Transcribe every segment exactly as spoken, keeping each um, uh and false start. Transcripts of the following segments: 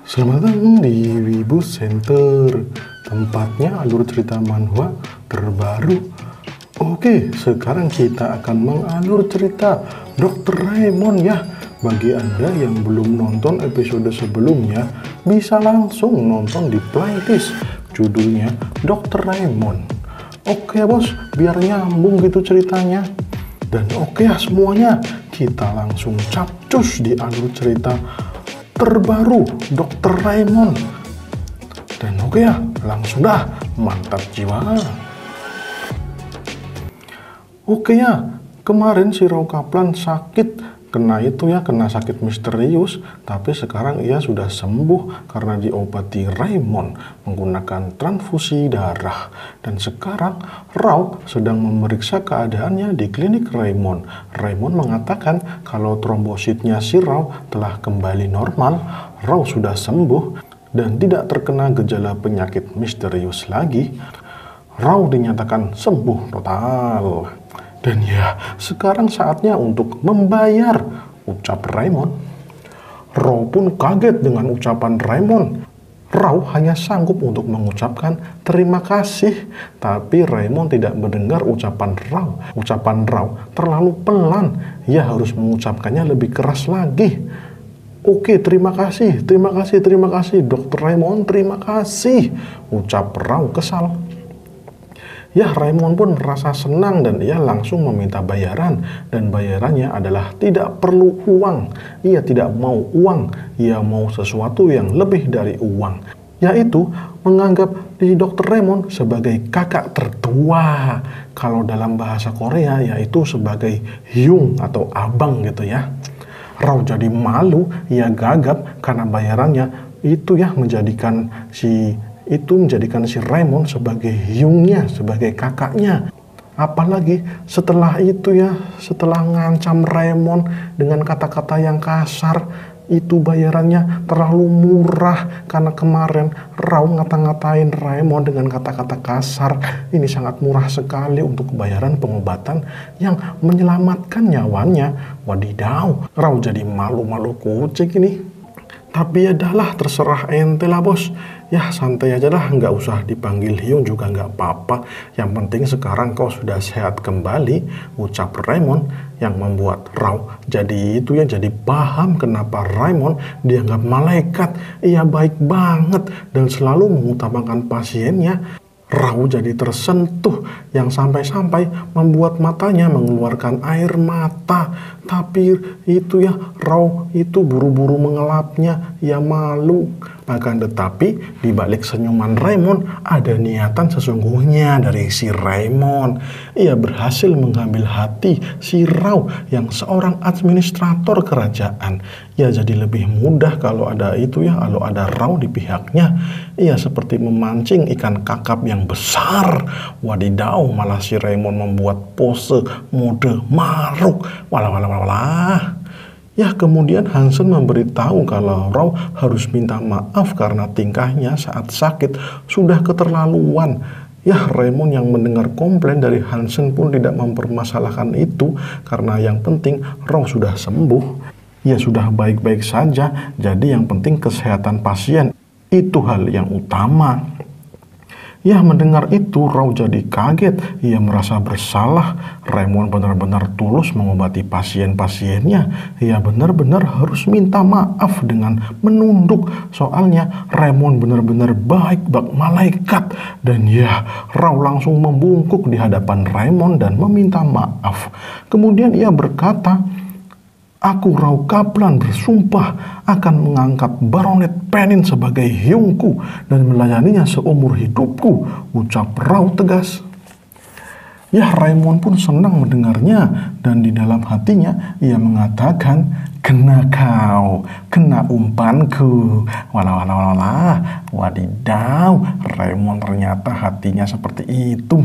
Selamat datang di Wibu Center, tempatnya alur cerita manhwa terbaru. Oke, sekarang kita akan mengalur cerita dokter Raimon ya. Bagi Anda yang belum nonton episode sebelumnya, bisa langsung nonton di playlist. Judulnya dokter Raimon. Oke bos, biar nyambung gitu ceritanya. Dan oke ya semuanya, kita langsung capcus di alur cerita terbaru dokter Raimon. Dan oke ya, langsung dah, mantap jiwa. Oke ya, kemarin si Rao Kaplan sakit, kena itu ya, kena sakit misterius, tapi sekarang ia sudah sembuh karena diobati Raimon menggunakan transfusi darah. Dan sekarang Rao sedang memeriksa keadaannya di klinik Raimon. Raimon mengatakan kalau trombositnya si Rao telah kembali normal, Rao sudah sembuh dan tidak terkena gejala penyakit misterius lagi. Rao dinyatakan sembuh total. Dan ya, sekarang saatnya untuk membayar, ucap Raimon. Rao pun kaget dengan ucapan Raimon. Rao hanya sanggup untuk mengucapkan terima kasih, tapi Raimon tidak mendengar ucapan Rao. Ucapan Rao terlalu pelan, ia harus mengucapkannya lebih keras lagi. Oke, terima kasih, terima kasih, terima kasih, dokter Raimon, terima kasih, ucap Rao kesal. Ya, Raimon pun merasa senang dan ia langsung meminta bayaran. Dan bayarannya adalah tidak perlu uang. Ia tidak mau uang, ia mau sesuatu yang lebih dari uang, yaitu menganggap di dokter Raimon sebagai kakak tertua. Kalau dalam bahasa Korea yaitu sebagai hyung atau abang gitu ya. Rao jadi malu, ia gagap karena bayarannya itu ya menjadikan si itu menjadikan si Raimon sebagai hyungnya, sebagai kakaknya. Apalagi setelah itu ya, setelah ngancam Raimon dengan kata-kata yang kasar, itu bayarannya terlalu murah karena kemarin Rao ngata-ngatain Raimon dengan kata-kata kasar. Ini sangat murah sekali untuk bayaran pengobatan yang menyelamatkan nyawanya. Wadidaw, Rao jadi malu-malu kucing ini. Tapi ya adalah terserah ente lah bos. Ya santai aja lah, nggak usah dipanggil Hyung juga nggak apa-apa. Yang penting sekarang kau sudah sehat kembali, ucap Raimon, yang membuat Rao jadi itu ya, jadi paham kenapa Raimon dianggap malaikat. Ia baik banget dan selalu mengutamakan pasiennya. Rao jadi tersentuh yang sampai-sampai membuat matanya mengeluarkan air mata. Tapi itu ya, Rao itu buru-buru mengelapnya, ia malu. Akan tetapi di balik senyuman Raimon ada niatan sesungguhnya dari si Raimon. Ia berhasil mengambil hati si Rao yang seorang administrator kerajaan. Ia jadi lebih mudah kalau ada itu ya, kalau ada Rao di pihaknya. Ia seperti memancing ikan kakap yang besar. Wadidaw, malah si Raimon membuat pose mode maruk. Walah walah walah walah. Ya, kemudian Hansen memberitahu kalau Rao harus minta maaf karena tingkahnya saat sakit sudah keterlaluan. Ya, Raimon yang mendengar komplain dari Hansen pun tidak mempermasalahkan itu karena yang penting Rao sudah sembuh. Ya, sudah baik-baik saja, jadi yang penting kesehatan pasien. Itu hal yang utama. Ya, mendengar itu Rao jadi kaget. Ia merasa bersalah. Raimon benar-benar tulus mengobati pasien-pasiennya. Ia benar-benar harus minta maaf dengan menunduk. Soalnya Raimon benar-benar baik bak malaikat. Dan ya, Rao langsung membungkuk di hadapan Raimon dan meminta maaf. Kemudian ia berkata, "Aku Rao Kaplan bersumpah akan mengangkat Baronet Penin sebagai hyungku dan melayaninya seumur hidupku," ucap Rao tegas. Ya, Raimon pun senang mendengarnya dan di dalam hatinya ia mengatakan, "Kena kau, kena umpanku." Walah walah walah. Wadidaw, Raimon ternyata hatinya seperti itu.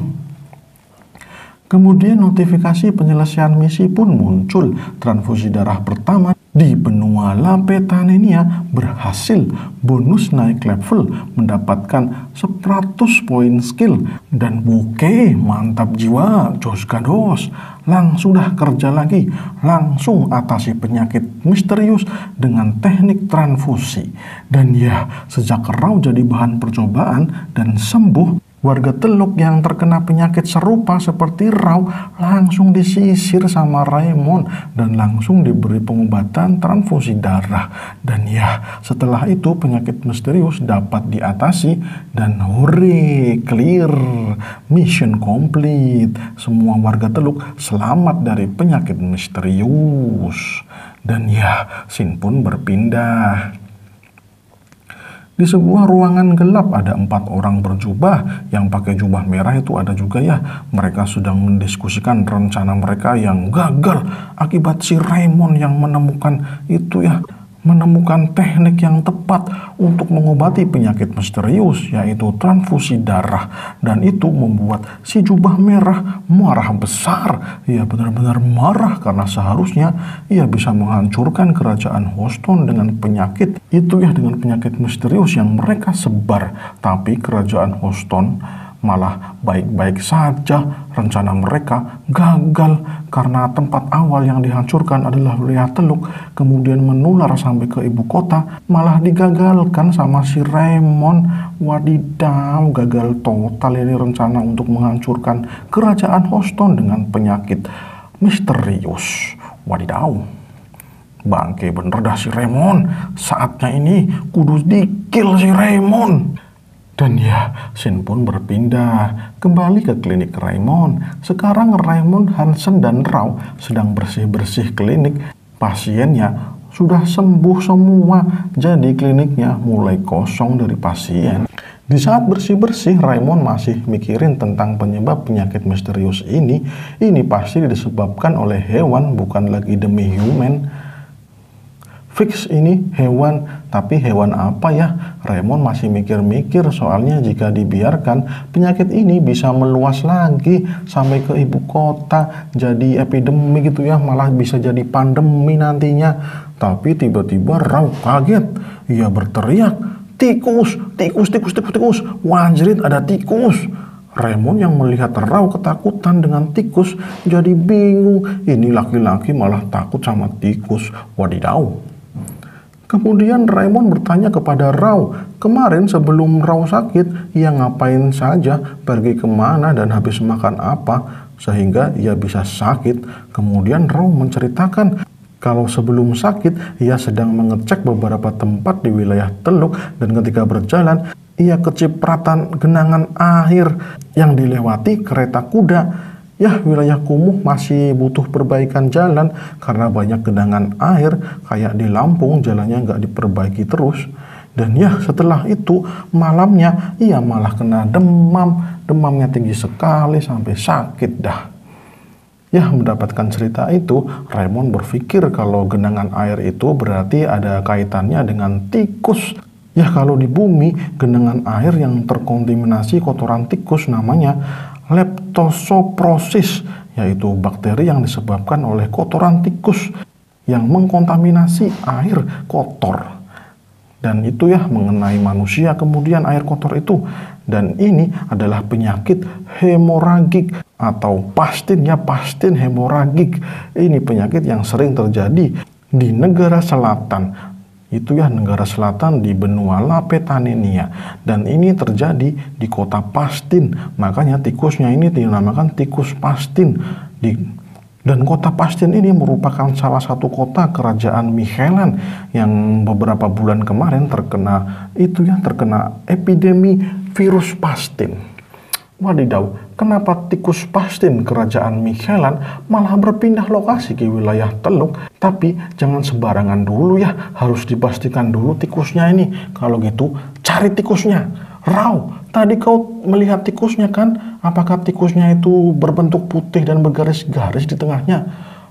Kemudian notifikasi penyelesaian misi pun muncul. Transfusi darah pertama Di benua Lapetanenia berhasil bonus naik level mendapatkan seratus poin skill dan oke, mantap jiwa Jos Gados. Langsung dah kerja lagi, langsung atasi penyakit misterius dengan teknik transfusi. Dan ya, sejak Rao jadi bahan percobaan dan sembuh, warga Teluk yang terkena penyakit serupa seperti Rao langsung disisir sama Raimon dan langsung diberi pengobatan transfusi darah. Dan ya, setelah itu penyakit misterius dapat diatasi dan hore, clear, mission complete. Semua warga Teluk selamat dari penyakit misterius. Dan ya, Shin pun berpindah. Di sebuah ruangan gelap ada empat orang berjubah. Yang pakai jubah merah itu ada juga ya. Mereka sedang mendiskusikan rencana mereka yang gagal akibat si Raimon yang menemukan itu ya. Menemukan teknik yang tepat untuk mengobati penyakit misterius, yaitu transfusi darah. Dan itu membuat si jubah merah marah besar. Ia benar-benar marah karena seharusnya ia bisa menghancurkan kerajaan Houston dengan penyakit itu ya, dengan penyakit misterius yang mereka sebar. Tapi kerajaan Houston malah baik-baik saja. Rencana mereka gagal karena tempat awal yang dihancurkan adalah wilayah Teluk, kemudian menular sampai ke ibu kota, malah digagalkan sama si Raimon. Wadidaw, gagal total ini rencana untuk menghancurkan kerajaan Houston dengan penyakit misterius. Wadidaw, bangke bener dah si Raimon. Saatnya ini kudu di-kill si Raimon. Dan ya, Shin pun berpindah kembali ke klinik Raimon. Sekarang Raimon, Hansen, dan Rao sedang bersih-bersih klinik. Pasiennya sudah sembuh semua, jadi kliniknya mulai kosong dari pasien. Di saat bersih-bersih, Raimon masih mikirin tentang penyebab penyakit misterius ini. Ini pasti disebabkan oleh hewan, bukan lagi demi human. Fix ini hewan, tapi hewan apa ya? Raimon masih mikir-mikir, soalnya jika dibiarkan penyakit ini bisa meluas lagi sampai ke ibu kota, jadi epidemi gitu ya, malah bisa jadi pandemi nantinya. Tapi tiba-tiba Rao kaget, ia berteriak, tikus, tikus, tikus, tikus, tikus, wajrit ada tikus. Raimon yang melihat Rao ketakutan dengan tikus jadi bingung, ini laki-laki malah takut sama tikus. Wadidaw. Kemudian Raimon bertanya kepada Rao, kemarin sebelum Rao sakit, ia ngapain saja, pergi kemana dan habis makan apa, sehingga ia bisa sakit. Kemudian Rao menceritakan kalau sebelum sakit, ia sedang mengecek beberapa tempat di wilayah Teluk, dan ketika berjalan, ia kecipratan genangan air yang dilewati kereta kuda. Ya, wilayah kumuh masih butuh perbaikan jalan karena banyak genangan air, kayak di Lampung jalannya nggak diperbaiki terus. Dan ya, setelah itu malamnya ia malah kena demam, demamnya tinggi sekali sampai sakit dah. Ya, mendapatkan cerita itu, Raimon berpikir kalau genangan air itu berarti ada kaitannya dengan tikus. Ya, kalau di bumi, genangan air yang terkontaminasi kotoran tikus namanya leptospirosis, yaitu bakteri yang disebabkan oleh kotoran tikus yang mengkontaminasi air kotor. Dan itu ya mengenai manusia kemudian air kotor itu. Dan ini adalah penyakit hemoragik atau pastin ya, pastin hemoragik. Ini penyakit yang sering terjadi di negara selatan. Itu ya, negara selatan di benua Lapetanenia, dan ini terjadi di kota Pastin. Makanya tikusnya ini dinamakan tikus Pastin. Di, dan kota Pastin ini merupakan salah satu kota kerajaan Michelan yang beberapa bulan kemarin terkena itu ya, terkena epidemi virus Pastin. Wadidaw, kenapa tikus Pastin kerajaan Michelan malah berpindah lokasi ke wilayah Teluk? Tapi jangan sembarangan dulu ya, harus dipastikan dulu tikusnya ini. Kalau gitu, cari tikusnya. Rao, tadi kau melihat tikusnya kan? Apakah tikusnya itu berbentuk putih dan bergaris-garis di tengahnya?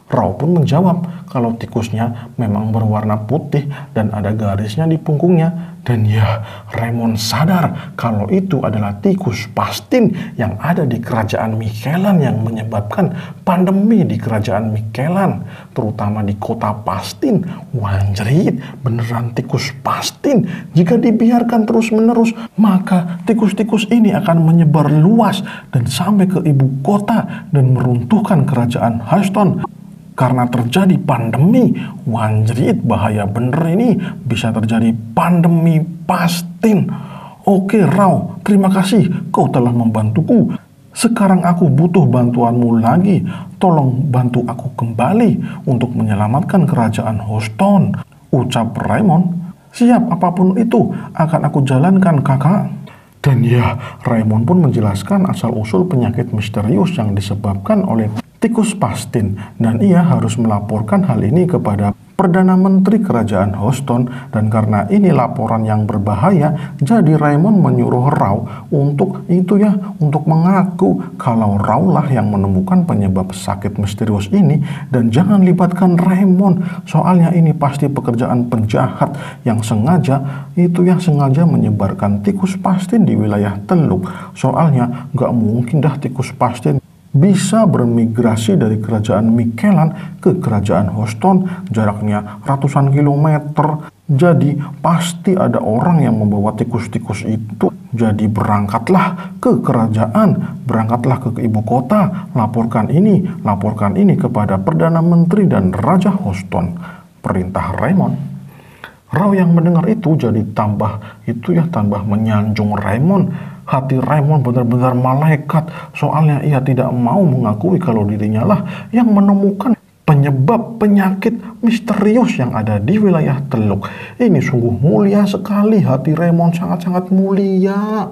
Rao pun menjawab kalau tikusnya memang berwarna putih dan ada garisnya di punggungnya. Dan ya, Raymond sadar kalau itu adalah tikus Pastin yang ada di kerajaan Mikelan yang menyebabkan pandemi di kerajaan Mikelan, terutama di kota Pastin. Wanjrit, beneran tikus Pastin. Jika dibiarkan terus-menerus, maka tikus-tikus ini akan menyebar luas dan sampai ke ibu kota dan meruntuhkan kerajaan Houston. Karena terjadi pandemi, wanjrit, bahaya bener ini, bisa terjadi pandemi Pastin. Oke Rao, terima kasih, kau telah membantuku. Sekarang aku butuh bantuanmu lagi. Tolong bantu aku kembali untuk menyelamatkan kerajaan Houston, ucap Raymond. Siap, apapun itu akan aku jalankan, kakak. Dan ya, Raymond pun menjelaskan asal-usul penyakit misterius yang disebabkan oleh tikus Pastin, dan ia harus melaporkan hal ini kepada Perdana Menteri Kerajaan Houston. Dan karena ini laporan yang berbahaya, jadi Raymond menyuruh Rao untuk itu ya, untuk mengaku kalau Rao lah yang menemukan penyebab sakit misterius ini, dan jangan libatkan Raymond, soalnya ini pasti pekerjaan penjahat yang sengaja itu ya, sengaja menyebarkan tikus Pastin di wilayah Teluk. Soalnya nggak mungkin dah tikus Pastin bisa bermigrasi dari kerajaan Mikelan ke kerajaan Houston, jaraknya ratusan kilometer. Jadi pasti ada orang yang membawa tikus-tikus itu. Jadi berangkatlah ke kerajaan, berangkatlah ke ibu kota, laporkan ini, laporkan ini kepada Perdana Menteri dan Raja Houston, perintah Raymond. Rao yang mendengar itu jadi tambah itu ya, tambah menyanjung Raymond. Hati Raymond benar-benar malaikat, soalnya ia tidak mau mengakui kalau dirinya lah yang menemukan penyebab penyakit misterius yang ada di wilayah Teluk. Ini sungguh mulia sekali, hati Raymond sangat-sangat mulia.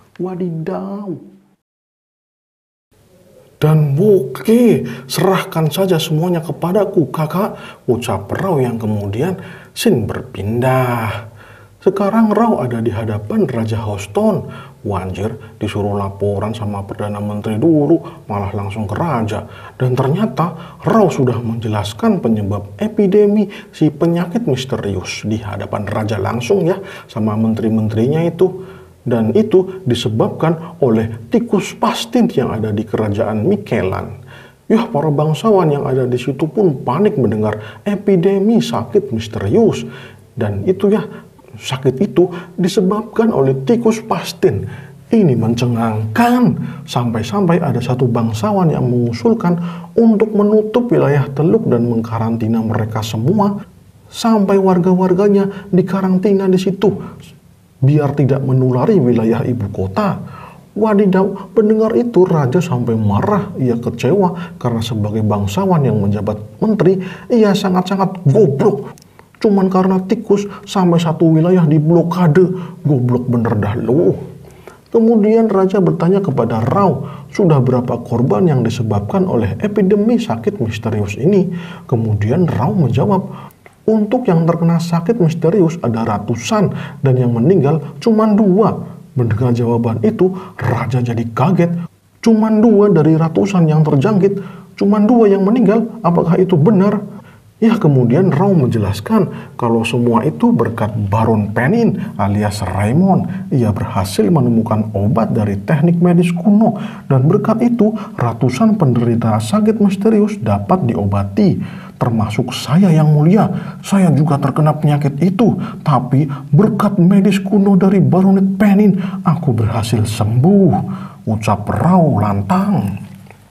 Wadidaw. Dan oke, serahkan saja semuanya kepadaku, kakak, ucap Rao yang kemudian sin berpindah. Sekarang Rao ada di hadapan Raja Houston. Wanjir, disuruh laporan sama Perdana Menteri dulu, malah langsung ke Raja. Dan ternyata Rao sudah menjelaskan penyebab epidemi si penyakit misterius di hadapan Raja langsung ya, sama menteri-menterinya itu. Dan itu disebabkan oleh tikus Pastin yang ada di kerajaan Mikelan. Yah, para bangsawan yang ada di situ pun panik mendengar epidemi sakit misterius. Dan itu ya, sakit itu disebabkan oleh tikus Pastin. Ini mencengangkan, sampai-sampai ada satu bangsawan yang mengusulkan untuk menutup wilayah Teluk dan mengkarantina mereka semua, sampai warga-warganya dikarantina di situ biar tidak menulari wilayah ibu kota. Wadidaw, mendengar itu Raja sampai marah, ia kecewa karena sebagai bangsawan yang menjabat menteri, ia sangat-sangat goblok. Cuman karena tikus sampai satu wilayah diblokade, goblok bener dah lu. Kemudian Raja bertanya kepada Rao, sudah berapa korban yang disebabkan oleh epidemi sakit misterius ini? Kemudian Rao menjawab, untuk yang terkena sakit misterius ada ratusan dan yang meninggal cuma dua. Mendengar jawaban itu, Raja jadi kaget. Cuma dua dari ratusan yang terjangkit, cuma dua yang meninggal, apakah itu benar? Ya, kemudian Rao menjelaskan kalau semua itu berkat Baron Penin alias Raymond. Ia berhasil menemukan obat dari teknik medis kuno, dan berkat itu ratusan penderita sakit misterius dapat diobati. Termasuk saya yang mulia, saya juga terkena penyakit itu, tapi berkat medis kuno dari Baronet Penin, aku berhasil sembuh, ucap Rao lantang.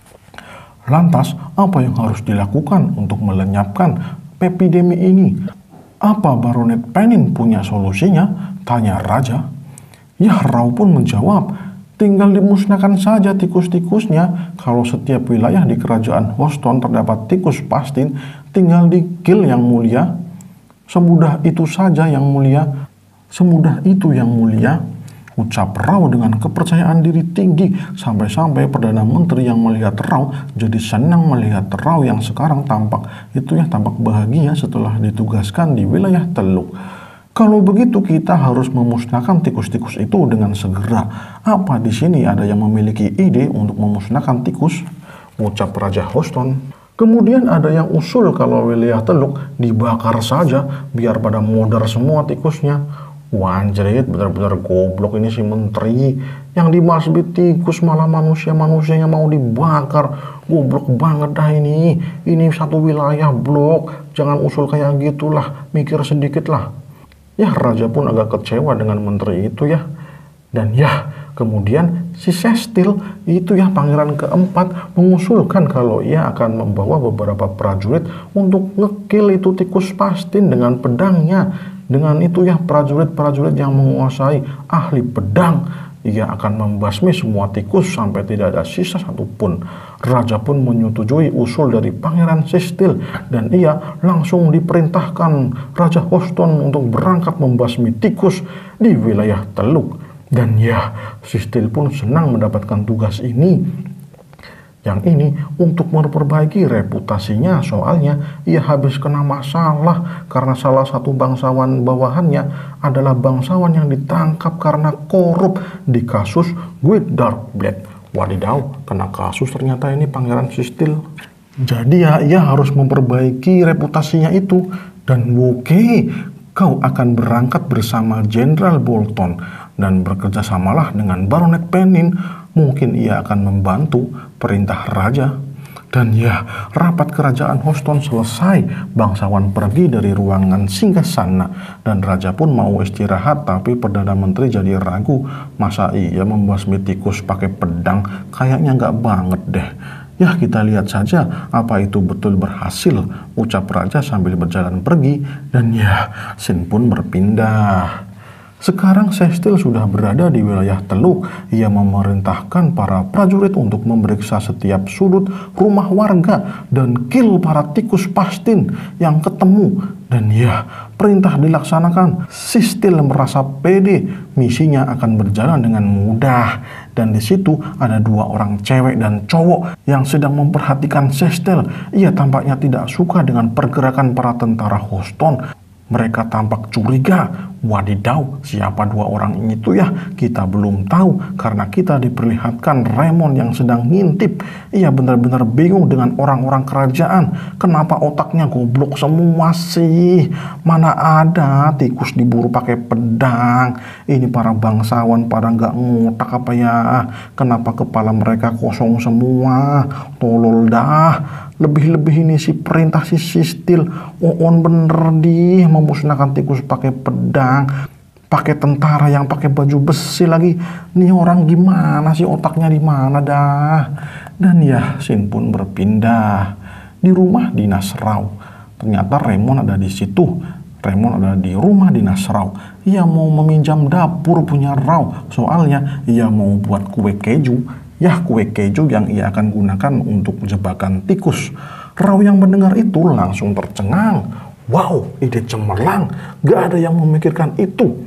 Lantas, apa yang harus dilakukan untuk melenyapkan epidemi ini? Apa Baronet Penin punya solusinya? Tanya Raja. Ya, Rao pun menjawab, tinggal dimusnahkan saja tikus-tikusnya. Kalau setiap wilayah di kerajaan Houston terdapat tikus Pastin, tinggal di-kill yang mulia. Semudah itu saja yang mulia. Semudah itu yang mulia, ucap Rao dengan kepercayaan diri tinggi, sampai-sampai Perdana Menteri yang melihat Rao jadi senang melihat Rao yang sekarang tampak itu ya, tampak bahagia setelah ditugaskan di wilayah Teluk. Kalau begitu kita harus memusnahkan tikus-tikus itu dengan segera. Apa di sini ada yang memiliki ide untuk memusnahkan tikus? Ucap Raja Houston. Kemudian ada yang usul kalau wilayah Teluk dibakar saja biar pada modar semua tikusnya. Wanjrit, bener-bener goblok ini si menteri. Yang dimaksud tikus malah manusia-manusianya mau dibakar. Goblok banget dah ini. Ini satu wilayah blok. Jangan usul kayak gitulah. Mikir sedikit lah. Ya, raja pun agak kecewa dengan menteri itu ya. Dan ya, kemudian si Sestil itu ya, pangeran keempat, mengusulkan kalau ia akan membawa beberapa prajurit untuk ngekill itu tikus Pastin dengan pedangnya. Dengan itu ya, prajurit-prajurit yang menguasai ahli pedang, ia akan membasmi semua tikus sampai tidak ada sisa satupun. Raja pun menyetujui usul dari pangeran Sestil dan ia langsung diperintahkan Raja Hoston untuk berangkat membasmi tikus di wilayah Teluk. Dan ya, Sestil pun senang mendapatkan tugas ini. Yang ini untuk memperbaiki reputasinya, soalnya ia habis kena masalah karena salah satu bangsawan bawahannya adalah bangsawan yang ditangkap karena korup di kasus Great Dark Blade. Wadidaw, kena kasus ternyata ini pangeran Sestil. Jadi ya, ia harus memperbaiki reputasinya itu. Dan oke, kau akan berangkat bersama Jenderal Bolton dan bekerja samalah dengan Baronet Penin. Mungkin ia akan membantu perintah raja. Dan ya, rapat kerajaan Hoston selesai. Bangsawan pergi dari ruangan singgasana dan raja pun mau istirahat, tapi Perdana Menteri jadi ragu. Masa iya membasmi tikus pakai pedang? Kayaknya nggak banget deh. Ya, kita lihat saja apa itu betul berhasil, ucap raja sambil berjalan pergi. Dan ya, scene pun berpindah. Sekarang Sestil sudah berada di wilayah Teluk. Ia memerintahkan para prajurit untuk memeriksa setiap sudut rumah warga dan kill para tikus Pastin yang ketemu. Dan ya, perintah dilaksanakan. Sestil merasa pede, misinya akan berjalan dengan mudah. Dan di situ ada dua orang cewek dan cowok yang sedang memperhatikan Sestil. Ia tampaknya tidak suka dengan pergerakan para tentara Hoston. Mereka tampak curiga. Wadidaw, siapa dua orang itu ya? Kita belum tahu karena kita diperlihatkan Raymond yang sedang ngintip. Ia benar-benar bingung dengan orang-orang kerajaan. Kenapa otaknya goblok semua sih? Mana ada tikus diburu pakai pedang? Ini para bangsawan pada nggak ngotak apa ya? Kenapa kepala mereka kosong semua? Tolol dah. Lebih-lebih ini si perintah si Sestil. On bener di memusnahkan tikus pakai pedang, pakai tentara yang pakai baju besi lagi. Nih orang gimana sih, otaknya di mana dah? Dan ya, scene pun berpindah di rumah dinas Rau. Ternyata Raymond ada di situ. Raymond ada di rumah dinas Rau. Ia mau meminjam dapur punya Rau. Soalnya ia mau buat kue keju. Ya, kue keju yang ia akan gunakan untuk jebakan tikus. Rau yang mendengar itu langsung tercengang. Wow, ide cemerlang. Gak ada yang memikirkan itu.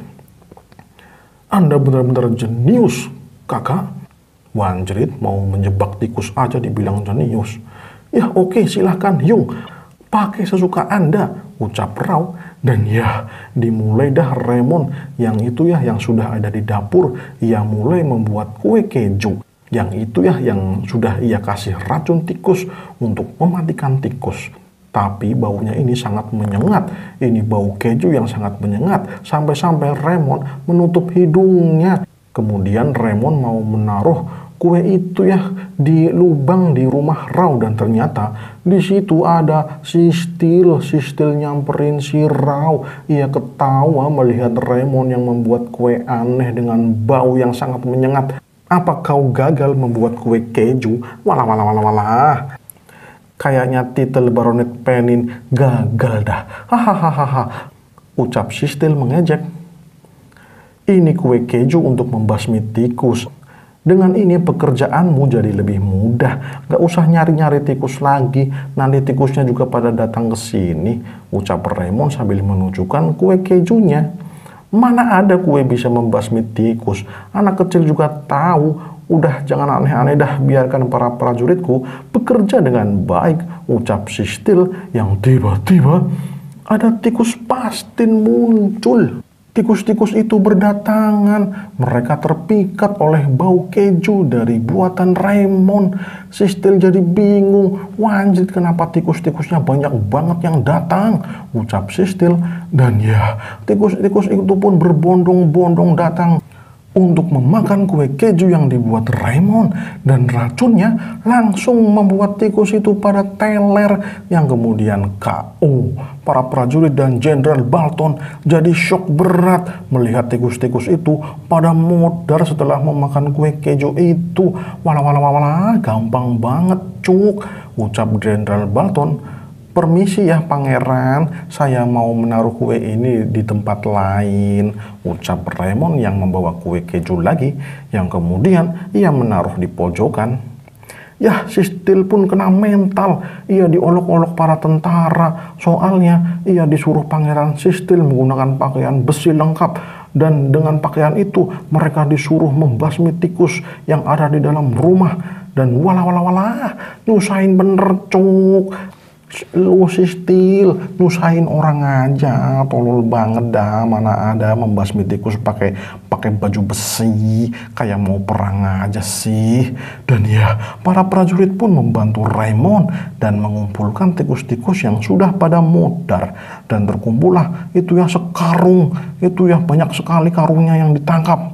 Anda benar-benar jenius, kakak. Wanjrit mau menjebak tikus aja dibilang jenius. Ya oke, silahkan Yung. Pakai sesuka Anda, ucap Rau. Dan ya, dimulai dah Raymond yang itu ya, yang sudah ada di dapur. Ia mulai membuat kue keju. Yang itu ya, yang sudah ia kasih racun tikus untuk mematikan tikus. Tapi baunya ini sangat menyengat. Ini bau keju yang sangat menyengat. Sampai-sampai Raymond menutup hidungnya. Kemudian Raymond mau menaruh kue itu ya di lubang di rumah Rau. Dan ternyata di situ ada Sestil. Sestil nyamperin si Rau. Ia ketawa melihat Raymond yang membuat kue aneh dengan bau yang sangat menyengat. Apa kau gagal membuat kue keju? Walah, walah, walah, walah. Kayaknya titel Baronet Penin gagal dah. Hahaha, ucap Sestil mengejek. Ini kue keju untuk membasmi tikus. Dengan ini pekerjaanmu jadi lebih mudah. Gak usah nyari-nyari tikus lagi. Nanti tikusnya juga pada datang ke sini. Ucap Raymond sambil menunjukkan kue kejunya. Mana ada kue bisa membasmi tikus? Anak kecil juga tahu. Udah jangan aneh-aneh dah, biarkan para prajuritku bekerja dengan baik, ucap Sestil yang tiba-tiba ada tikus Pastin muncul. Tikus-tikus itu berdatangan. Mereka terpikat oleh bau keju dari buatan Raymond. Sistil jadi bingung. Wanjit, kenapa tikus-tikusnya banyak banget yang datang? Ucap Sistil. Dan ya, tikus-tikus itu pun berbondong-bondong datang untuk memakan kue keju yang dibuat Raymond, dan racunnya langsung membuat tikus itu pada teler yang kemudian K O. Para prajurit dan Jenderal Bolton jadi shock berat melihat tikus-tikus itu pada modar setelah memakan kue keju itu. Walah walah walah, gampang banget cuk, ucap Jenderal Bolton. Permisi ya pangeran, saya mau menaruh kue ini di tempat lain, ucap Raymond yang membawa kue keju lagi, yang kemudian ia menaruh di pojokan. Yah, Sistil pun kena mental. Ia diolok-olok para tentara. Soalnya ia disuruh pangeran Sistil menggunakan pakaian besi lengkap, dan dengan pakaian itu mereka disuruh membasmi tikus yang ada di dalam rumah. Dan walah walah walah, nyusahin bener cuk. Lu Sistil, nyusahin orang aja, tolol banget dah. Mana ada membasmi tikus pakai pakai baju besi, kayak mau perang aja sih. Dan ya, para prajurit pun membantu Raymond dan mengumpulkan tikus-tikus yang sudah pada modar, dan terkumpullah itu ya sekarung, itu ya banyak sekali karungnya yang ditangkap.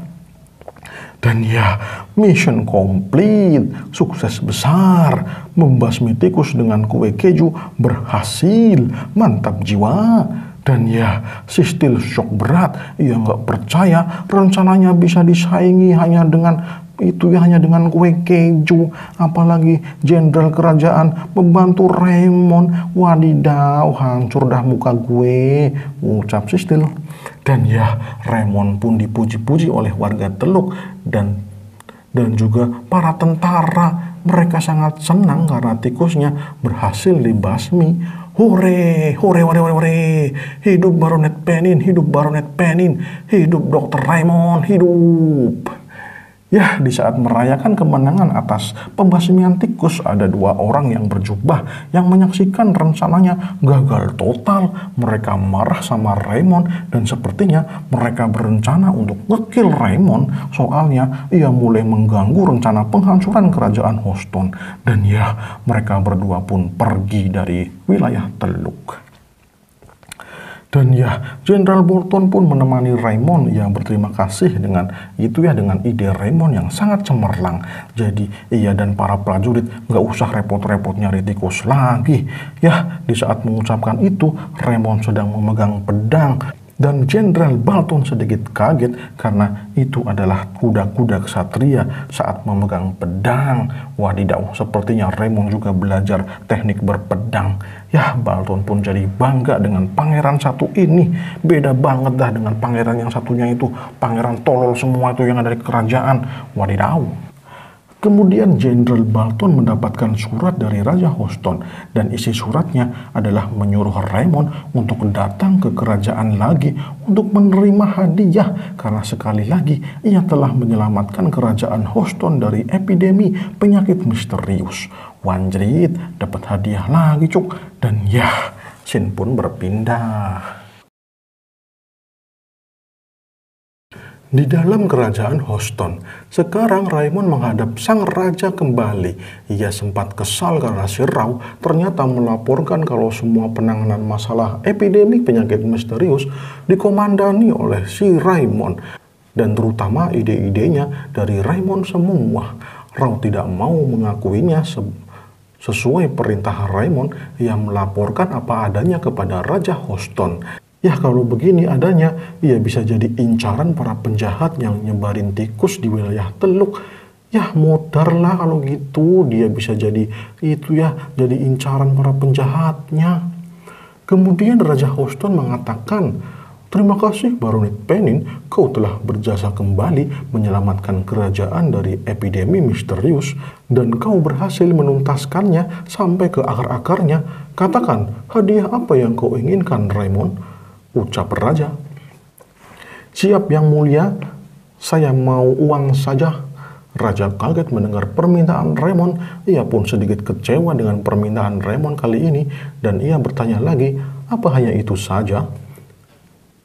Dan ya, mission complete, sukses besar, membasmi tikus dengan kue keju berhasil, mantap jiwa. Dan ya, Sistil shock berat, ia nggak percaya rencananya bisa disaingi hanya dengan itu ya, hanya dengan kue keju. Apalagi jenderal kerajaan membantu Raymond. Wadidaw, hancur dah muka gue, ucap Sistil. Dan ya, Raymond pun dipuji-puji oleh warga Teluk dan dan juga para tentara. Mereka sangat senang karena tikusnya berhasil dibasmi. Hore, hore, hore, hore, hore. Hidup Baronet Penin, hidup Baronet Penin, hidup dokter Raymond, hidup. Ya, di saat merayakan kemenangan atas pembasmian tikus, ada dua orang yang berjubah yang menyaksikan rencananya gagal total. Mereka marah sama Raymond dan sepertinya mereka berencana untuk ngekill Raymond, soalnya ia mulai mengganggu rencana penghancuran kerajaan Houston. Dan ya, mereka berdua pun pergi dari wilayah Teluk. Dan ya, Jenderal Bolton pun menemani Raymond yang berterima kasih dengan itu ya, dengan ide Raymond yang sangat cemerlang. Jadi ia dan para prajurit nggak usah repot-repot nyari tikus lagi. Ya, di saat mengucapkan itu, Raymond sedang memegang pedang. Dan Jenderal Bolton sedikit kaget karena itu adalah kuda-kuda ksatria saat memegang pedang. Wadidaw, sepertinya Raymond juga belajar teknik berpedang. Ya, Bolton pun jadi bangga dengan pangeran satu ini. Beda banget dah dengan pangeran yang satunya itu. Pangeran tolol semua itu yang ada di kerajaan. Wadidaw. Kemudian Jenderal Bolton mendapatkan surat dari Raja Houston, dan isi suratnya adalah menyuruh Raymond untuk datang ke kerajaan lagi untuk menerima hadiah, karena sekali lagi ia telah menyelamatkan kerajaan Houston dari epidemi penyakit misterius. Wanjrit, dapat hadiah lagi cuk. Dan ya, scene pun berpindah. Di dalam kerajaan Houston, sekarang Raymond menghadap sang raja kembali. Ia sempat kesal karena si Rao ternyata melaporkan kalau semua penanganan masalah epidemi penyakit misterius dikomandani oleh si Raymond. Dan terutama ide-idenya dari Raymond semua. Rao tidak mau mengakuinya se sesuai perintah Raymond yang melaporkan apa adanya kepada Raja Houston. Ya, kalau begini adanya, ia bisa jadi incaran para penjahat yang nyebarin tikus di wilayah Teluk. Ya, modar lah kalau gitu. Dia bisa jadi itu ya, jadi incaran para penjahatnya. Kemudian Raja Houston mengatakan, terima kasih Baronet Penin, kau telah berjasa kembali menyelamatkan kerajaan dari epidemi misterius, dan kau berhasil menuntaskannya sampai ke akar-akarnya. Katakan, hadiah apa yang kau inginkan, Raymond? Ucap raja. Siap yang mulia, saya mau uang saja. Raja kaget mendengar permintaan Raymond. Ia pun sedikit kecewa dengan permintaan Raymond kali ini, dan ia bertanya lagi, apa hanya itu saja?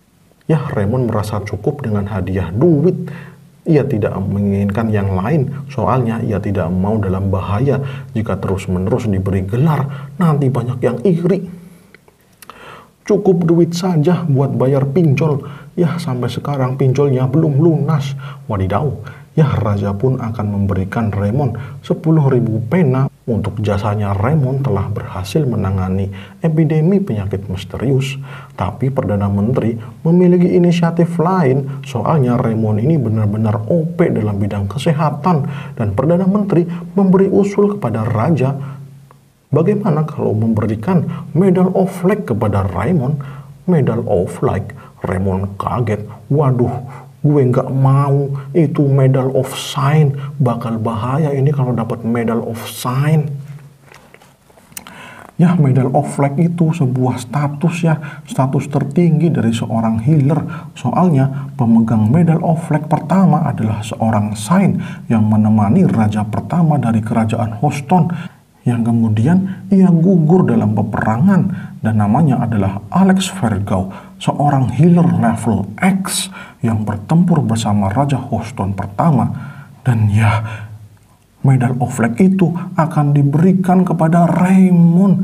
Ya, Raymond merasa cukup dengan hadiah duit. Ia tidak menginginkan yang lain, soalnya ia tidak mau dalam bahaya jika terus-menerus diberi gelar, nanti banyak yang iri. Cukup duit saja buat bayar pinjol. Ya, sampai sekarang pinjolnya belum lunas. Wadidaw. Ya, raja pun akan memberikan Raymond sepuluh ribu pena untuk jasanya. Raymond telah berhasil menangani epidemi penyakit misterius. Tapi Perdana Menteri memiliki inisiatif lain, soalnya Raymond ini benar-benar O P dalam bidang kesehatan. Dan Perdana Menteri memberi usul kepada raja, bagaimana kalau memberikan Medal of Flag kepada Raymond? Medal of Flag? Raymond kaget. Waduh, gue nggak mau. Itu Medal of Sign. Bakal bahaya ini kalau dapat Medal of Sign. Ya, Medal of Flag itu sebuah status ya, status tertinggi dari seorang healer. Soalnya pemegang Medal of Flag pertama adalah seorang Sign yang menemani raja pertama dari kerajaan Houston, yang kemudian ia gugur dalam peperangan, dan namanya adalah Alex Vergau, seorang healer level X yang bertempur bersama Raja Houston pertama. Dan ya, Medal of Flag itu akan diberikan kepada Raymond.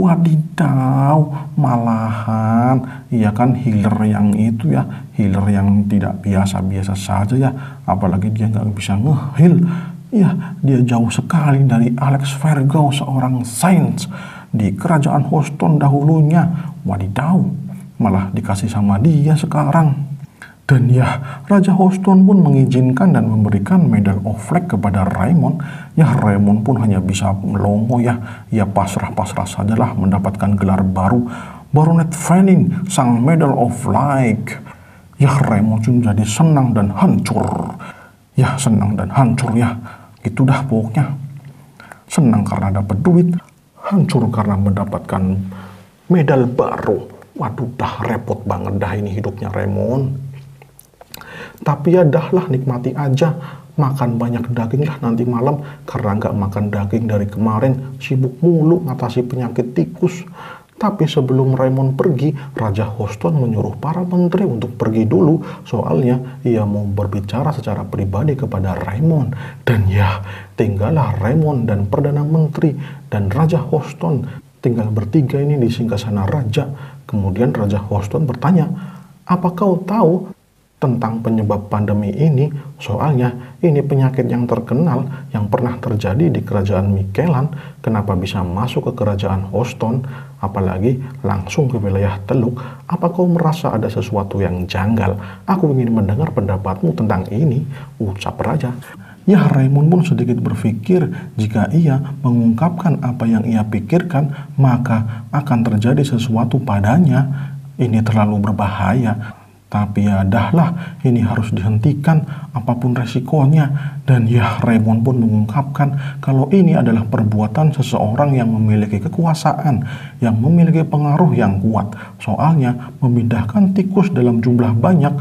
Wadidaw, malahan ia kan healer yang itu ya, healer yang tidak biasa-biasa saja ya, apalagi dia nggak bisa nge-heal. Ya, dia jauh sekali dari Alex Vergau, seorang sains di kerajaan Houston dahulunya. Wadidaw, malah dikasih sama dia sekarang. Dan ya, Raja Houston pun mengizinkan dan memberikan Medal of Flag kepada Raymond. Ya, Raymond pun hanya bisa melongo ya. Ya, pasrah-pasrah sajalah mendapatkan gelar baru, Baronet Fanning, sang Medal of Flag. Ya, Raymond pun jadi senang dan hancur. Ya, senang dan hancur ya. Itu dah pokoknya. Senang karena dapat duit, hancur karena mendapatkan medal baru. Waduh, dah repot banget dah ini hidupnya Raymond. Tapi ya dahlah, nikmati aja. Makan banyak daging lah nanti malam. Karena nggak makan daging dari kemarin, sibuk mulu ngatasi penyakit tikus. Tapi sebelum Raymond pergi, Raja Houston menyuruh para menteri untuk pergi dulu. Soalnya ia mau berbicara secara pribadi kepada Raymond. Dan ya, tinggallah Raymond dan Perdana Menteri dan Raja Houston tinggal bertiga ini di singgasana raja. Kemudian Raja Houston bertanya, apa kau tahu tentang penyebab pandemi ini? Soalnya ini penyakit yang terkenal yang pernah terjadi di kerajaan Mikelan. Kenapa bisa masuk ke kerajaan Houston, apalagi langsung ke wilayah Teluk? Apa kau merasa ada sesuatu yang janggal? Aku ingin mendengar pendapatmu tentang ini, ucap raja. Ya, Raymond pun sedikit berpikir, jika ia mengungkapkan apa yang ia pikirkan, maka akan terjadi sesuatu padanya. Ini terlalu berbahaya. Tapi ya dahlah, ini harus dihentikan apapun resikonya. Dan ya, Raymond pun mengungkapkan kalau ini adalah perbuatan seseorang yang memiliki kekuasaan, yang memiliki pengaruh yang kuat. Soalnya memindahkan tikus dalam jumlah banyak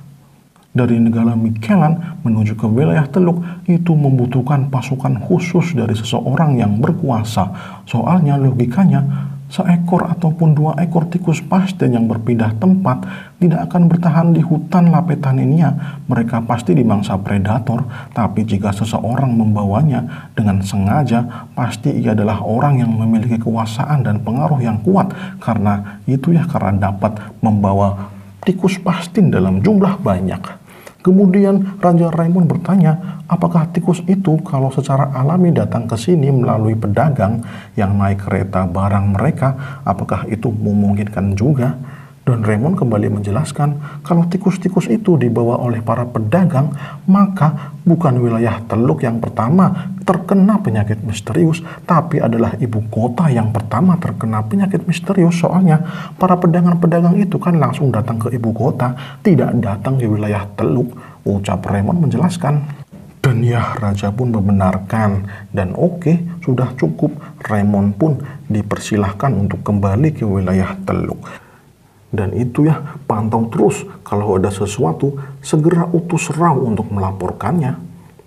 dari negara Mikelan menuju ke wilayah Teluk itu membutuhkan pasukan khusus dari seseorang yang berkuasa. Soalnya logikanya, seekor ataupun dua ekor tikus pasten yang berpindah tempat tidak akan bertahan di hutan lapetan ini ya. Mereka pasti dimangsa predator. Tapi jika seseorang membawanya dengan sengaja, pasti ia adalah orang yang memiliki kekuasaan dan pengaruh yang kuat. Karena itu ya, karena dapat membawa tikus pasten dalam jumlah banyak. Kemudian Raja Raymond bertanya, apakah tikus itu kalau secara alami datang ke sini melalui pedagang yang naik kereta barang mereka, apakah itu memungkinkan juga? Dan Raymond kembali menjelaskan, kalau tikus-tikus itu dibawa oleh para pedagang, maka bukan wilayah Teluk yang pertama terkena penyakit misterius, tapi adalah ibu kota yang pertama terkena penyakit misterius. Soalnya para pedagang-pedagang itu kan langsung datang ke ibu kota, tidak datang ke wilayah Teluk, ucap Raymond menjelaskan. Dan ya, raja pun membenarkan. Dan oke, sudah cukup. Raymond pun dipersilahkan untuk kembali ke wilayah Teluk. Dan itu ya, pantau terus. Kalau ada sesuatu, segera utus Rao untuk melaporkannya.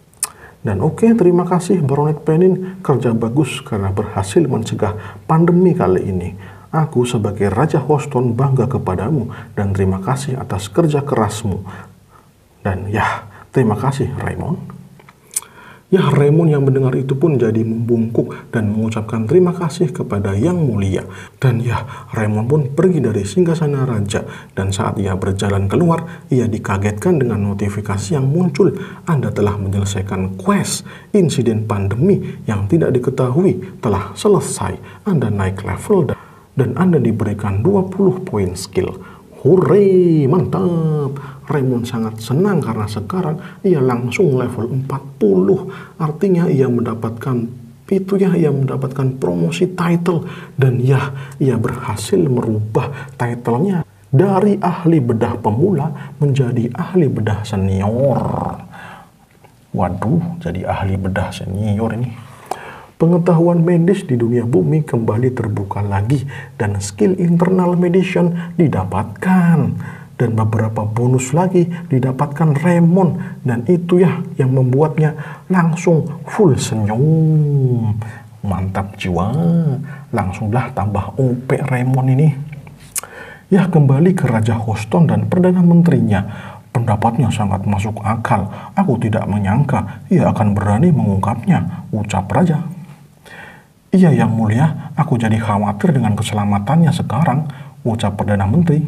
Dan oke, terima kasih Baronet Fanning. Kerja bagus karena berhasil mencegah pandemi kali ini. Aku sebagai Raja Houston bangga kepadamu dan terima kasih atas kerja kerasmu. Dan ya, terima kasih Raymond. Ya, Raymond yang mendengar itu pun jadi membungkuk dan mengucapkan terima kasih kepada Yang Mulia. Dan ya, Raymond pun pergi dari singgasana raja. Dan saat ia berjalan keluar, ia dikagetkan dengan notifikasi yang muncul. Anda telah menyelesaikan quest. Insiden pandemi yang tidak diketahui telah selesai. Anda naik level dan Anda diberikan dua puluh poin skill. Hore, mantap. Raymond sangat senang karena sekarang ia langsung level empat puluh. Artinya ia mendapatkan itu ya, ia mendapatkan promosi title. Dan ya, ia berhasil merubah titlenya dari ahli bedah pemula menjadi ahli bedah senior. Waduh, jadi ahli bedah senior ini. Pengetahuan medis di dunia bumi kembali terbuka lagi dan skill internal medicine didapatkan dan beberapa bonus lagi didapatkan Raymond, dan itu ya yang membuatnya langsung full senyum. Mantap jiwa, langsunglah tambah O P Raymond ini. Ya, kembali ke Raja Houston dan Perdana Menterinya. Pendapatnya sangat masuk akal. Aku tidak menyangka ia akan berani mengungkapnya, ucap Raja. Iya Yang Mulia, aku jadi khawatir dengan keselamatannya sekarang, ucap Perdana Menteri.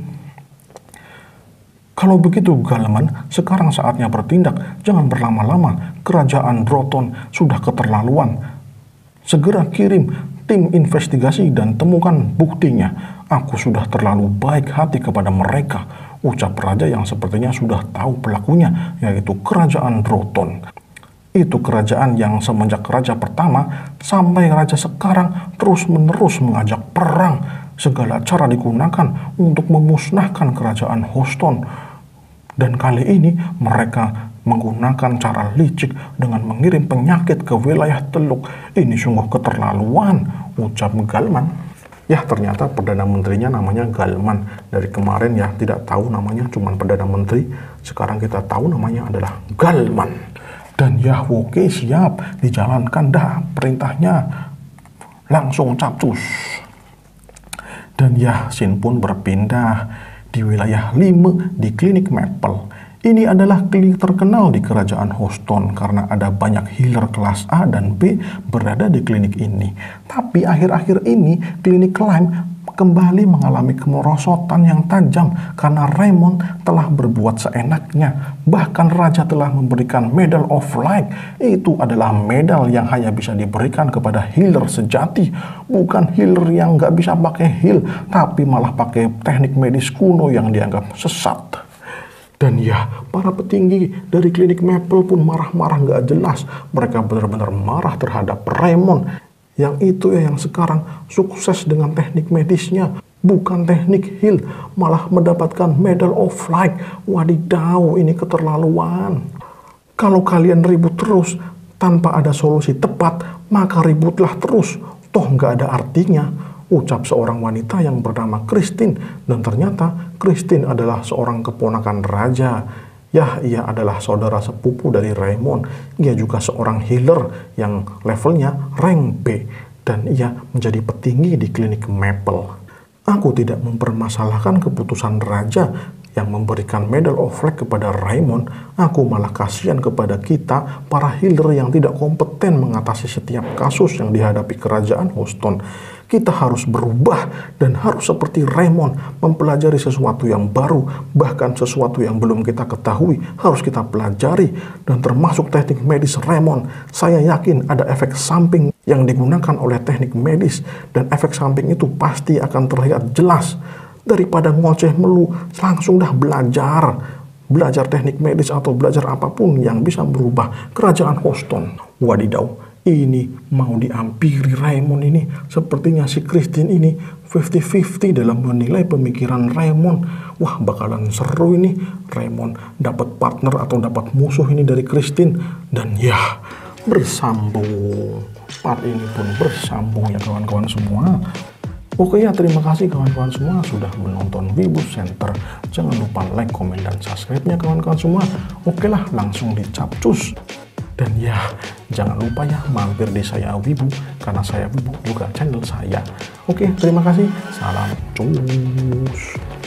Kalau begitu Galman, sekarang saatnya bertindak, jangan berlama-lama. Kerajaan Droton sudah keterlaluan. Segera kirim tim investigasi dan temukan buktinya. Aku sudah terlalu baik hati kepada mereka, ucap Raja yang sepertinya sudah tahu pelakunya, yaitu Kerajaan Droton. Itu kerajaan yang semenjak raja pertama sampai raja sekarang terus-menerus mengajak perang. Segala cara digunakan untuk memusnahkan kerajaan Houston. Dan kali ini mereka menggunakan cara licik dengan mengirim penyakit ke wilayah Teluk. Ini sungguh keterlaluan, ucap Galman. Ya, ternyata Perdana Menterinya namanya Galman. Dari kemarin ya tidak tahu namanya, cuman Perdana Menteri. Sekarang kita tahu namanya adalah Galman. Dan ya, oke, siap, dijalankan dah perintahnya. Langsung capcus. Dan ya, Shin pun berpindah di wilayah lima di klinik Maple. Ini adalah klinik terkenal di kerajaan Houston karena ada banyak healer kelas A dan B berada di klinik ini. Tapi akhir-akhir ini klinik Lime kembali mengalami kemerosotan yang tajam karena Raymond telah berbuat seenaknya. Bahkan Raja telah memberikan Medal of Light. Itu adalah medal yang hanya bisa diberikan kepada healer sejati. Bukan healer yang nggak bisa pakai heal, tapi malah pakai teknik medis kuno yang dianggap sesat. Dan ya, para petinggi dari klinik Maple pun marah-marah nggak jelas. Mereka benar-benar marah terhadap Raymond. Yang itu ya yang sekarang sukses dengan teknik medisnya, bukan teknik heal, malah mendapatkan Medal of Light. Wadidaw, ini keterlaluan. Kalau kalian ribut terus tanpa ada solusi tepat, maka ributlah terus, toh nggak ada artinya, ucap seorang wanita yang bernama Christine. Dan ternyata Christine adalah seorang keponakan raja. Ya, ia adalah saudara sepupu dari Raymond. Ia juga seorang healer yang levelnya rank B. Dan ia menjadi petinggi di klinik Maple. Aku tidak mempermasalahkan keputusan raja yang memberikan Medal of Light kepada Raymond. Aku malah kasihan kepada kita, para healer yang tidak kompeten mengatasi setiap kasus yang dihadapi kerajaan Houston. Kita harus berubah dan harus seperti Raymond, mempelajari sesuatu yang baru, bahkan sesuatu yang belum kita ketahui harus kita pelajari. Dan termasuk teknik medis Raymond, saya yakin ada efek samping yang digunakan oleh teknik medis, dan efek samping itu pasti akan terlihat jelas. Daripada ngoceh melu, langsung dah belajar. Belajar teknik medis atau belajar apapun yang bisa merubah kerajaan Houston. Wadidaw, ini mau diampiri Raymond ini. Sepertinya si Christine ini lima puluh lima puluh dalam menilai pemikiran Raymond. Wah, bakalan seru ini. Raymond dapat partner atau dapat musuh ini dari Christine. Dan ya, bersambung. Part ini pun bersambung ya kawan-kawan semua. Oke ya, terima kasih kawan-kawan semua sudah menonton Wibu Center. Jangan lupa like, komen, dan subscribe-nya kawan-kawan semua. Oke lah, langsung dicapcus. Dan ya, jangan lupa ya mampir di Saya Wibu, karena Saya Wibu juga channel saya. Oke, terima kasih. Salam cus.